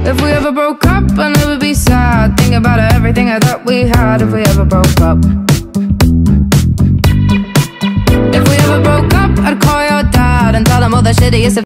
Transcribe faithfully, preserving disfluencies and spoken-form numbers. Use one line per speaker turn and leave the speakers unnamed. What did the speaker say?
If we ever broke up, I never be sad. Think about everything I thought we had. If we ever broke up, if we ever broke up, I'd call your dad and tell him all the shit he used to